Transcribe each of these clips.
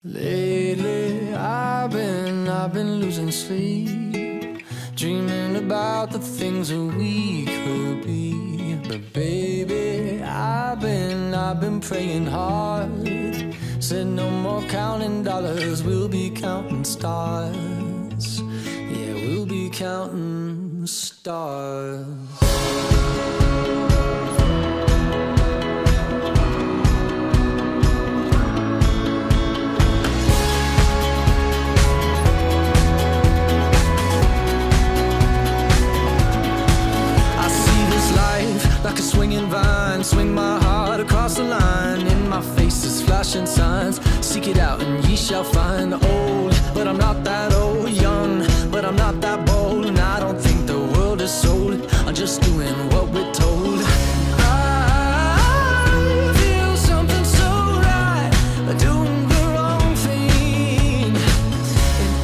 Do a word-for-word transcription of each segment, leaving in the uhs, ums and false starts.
Lately, I've been, I've been losing sleep, dreaming about the things that we could be. But baby, I've been, I've been praying hard. Said no more counting dollars, we'll be counting stars. Yeah, we'll be counting stars. Like a swinging vine, swing my heart across the line. In my face is flashing signs. Seek it out and ye shall find. Old, but I'm not that old. Young, but I'm not that bold. And I don't think the world is sold. I'm just doing what we're told. I feel something so right, doing the wrong thing. And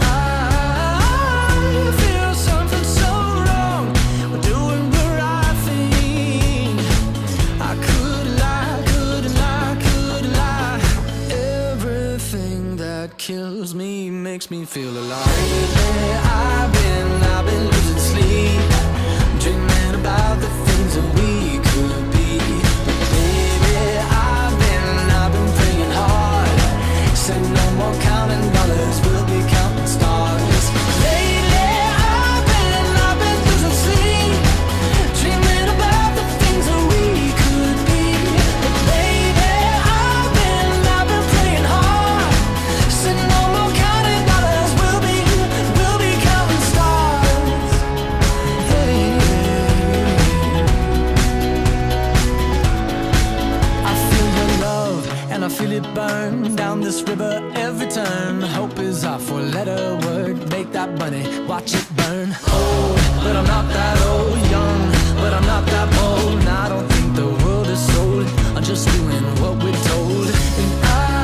I feel something so wrong, doing the right thing. I could lie, could lie, could lie. Everything that kills me makes me feel alive. Lately, I've been, I've been losing sleep, dreaming about the things that we could be. But baby, I've been, I've been praying hard. Said no more counting dollars, we'll be counting stars. Lately, I've been, I've been losing sleep, dreaming about the things that we could be. But baby, I've been, I've been praying hard. Said no more counting dollars, we'll be, we'll be counting stars. Hey. I feel your love and I feel it burn down this river every turn. Hope is our four-letter word. Make that money, watch it burn. Old, but I'm not that old. Young, but I'm not that bold. And I don't think the world is sold. I'm just doing what we're told. And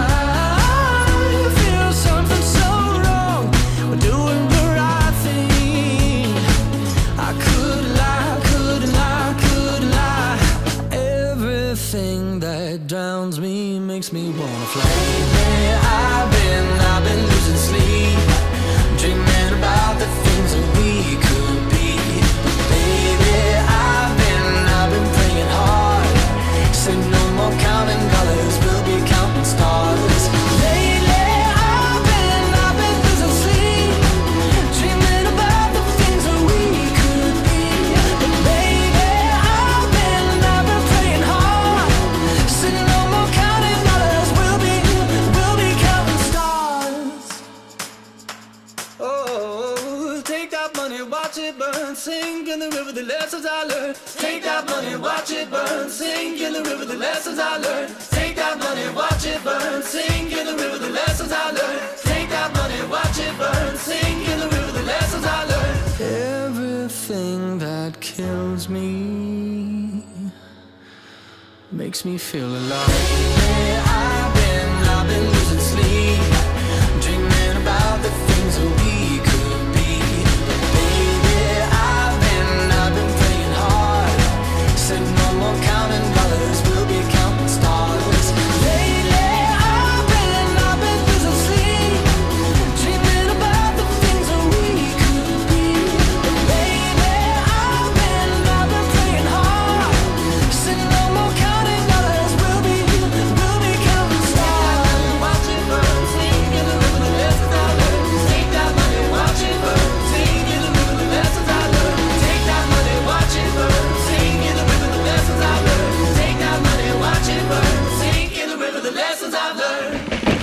I feel something so wrong, we're doing the right thing. I could lie, could lie, could lie. Everything that drowns me makes me wanna fly. Lately, I've been, I've been losing sleep, dreaming about the things that we could be. But baby, I've been, I've been praying hard. Said no more counting dollars, we'll be counting stars. Lately, I've been, I've been losing sleep, dreaming about the things that we could be. But baby, I've been, I've been praying hard. Said no more counting dollars, we'll be, we'll be counting stars. Oh, take that money, watch it burn, sink in the river, the lessons I learned. Take that money, watch it burn, sink in the river, the lessons I learned. Take that money, watch it burn, sink in the river, the lessons I learned. Take that money, watch it burn, sink in the river, the lessons I learned. Everything that kills me makes me feel alive. Lately, I've been, I've been losing sleep, dreaming about the things that we could be. But baby, I've been, I've been praying hard. Said no more counting dollars, we'll be counting stars. Lately, I've been, I've been losing sleep, dreaming about the things that we could be. But baby, I've been, I've been praying hard. Said no more counting dollars, we'll be, we'll be counting stars. Watch it burn, sing in the river, the lessons I learned. Take that money, watch it burn, sing in the river, the lessons I learned. Take that money, watch it burn, sing in the river, the lessons I learned. Take that money, watch it burn, sing in the river, the lessons I've learned.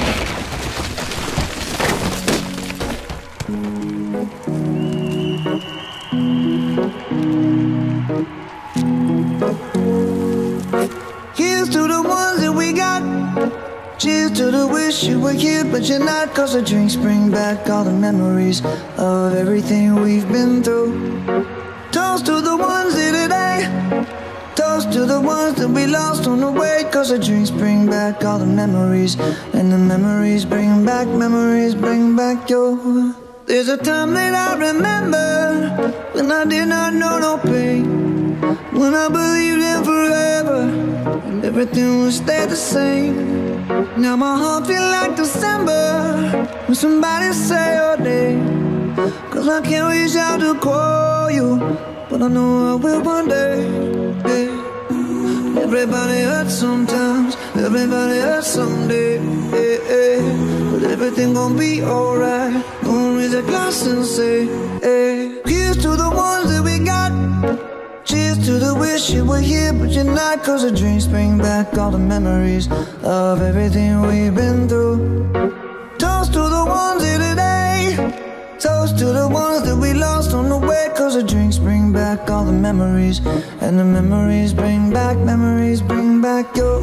Here's to the ones that we got. Cheers to the wish you were here but you're not. Cause the drinks bring back all the memories of everything we've been through. Toast to the ones here today. Toast to the ones that we lost on the way. Cause the drinks bring back all the memories, and the memories bring back, memories bring back your. There's a time that I remember when I did not know no pain, when I believed in forever and everything would stay the same. Now my heart feel like December when somebody say your name. Cause I can't reach out to call you, but I know I will one day, yeah. Everybody hurts sometimes, everybody hurts someday, yeah, yeah. But everything gon' be alright. Gonna raise a glass and say, hey. Here's to the ones that we got. Cheers to the wish you were here but you're not. Cause the drinks bring back all the memories of everything we've been through. Toast to the ones here today. Toast to the ones that we lost on the way. Cause the drinks bring back all the memories, and the memories bring back, memories bring back your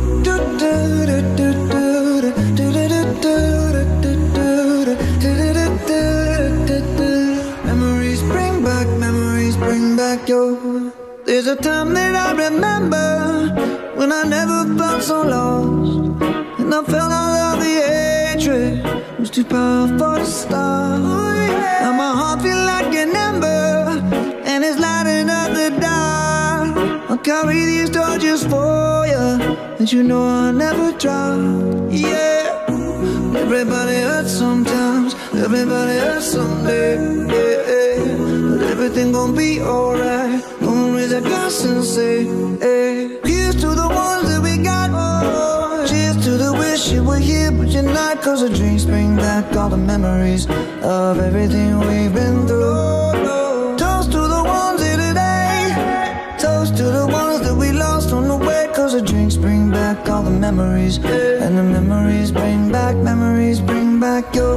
memories bring back, memories bring back your. There's a time that I remember when I never felt so lost, and I felt all of the hatred was too powerful to stop. Now my heart feels like an ember, and it's lighting up the dark. I'll carry these torches for you, and you know I'll never drop. Yeah. Everybody hurts sometimes, everybody hurts someday, yeah, yeah. But everything gon' be alright. Gonna raise a glass and say, hey. Here's to the ones that we got, oh. Cheers to the wish you were here but you're not. Cause the drinks bring back all the memories of everything we've been through. Toast to the ones here today. Toast to the ones that we lost on the way. Cause the drinks bring back all the memories, and the memories bring back, memories bring back your.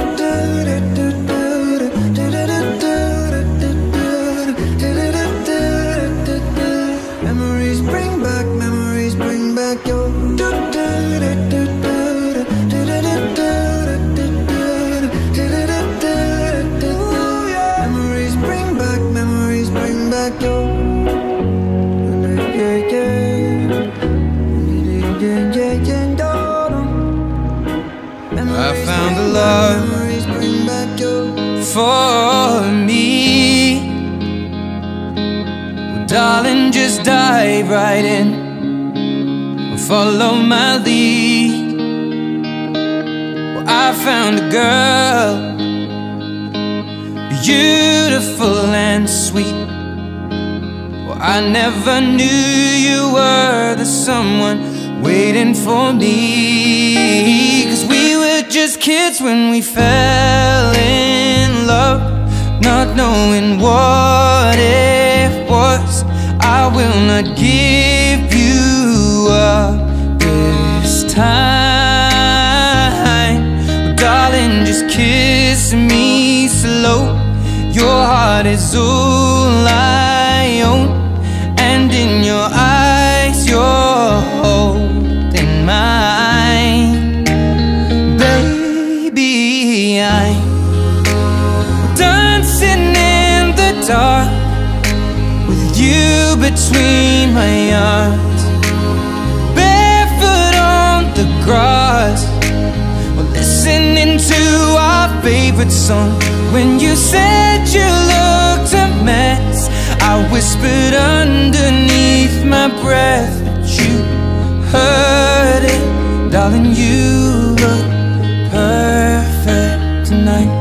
Memories bring back, memories bring back your. Memories bring back, memories bring back your. I found a love for me. Well, darling, just dive right in, follow my lead. Well, I found a girl, beautiful and sweet. Well, I never knew you were the someone waiting for me. Cause we were just kids when we fell in love, not knowing what it was. I will not give you up this time. Well, darling, just kiss me slow. Your heart is all I own, and in your eyes you're holding mine. Baby, I'm dancing in the dark with you between my arms, barefoot on the grass. We're listening to our favorite song. When you said you looked a mess, I whispered underneath my breath, but you heard it. Darling, you look perfect tonight.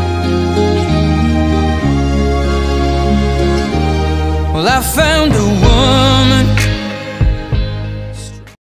Well, I found a woman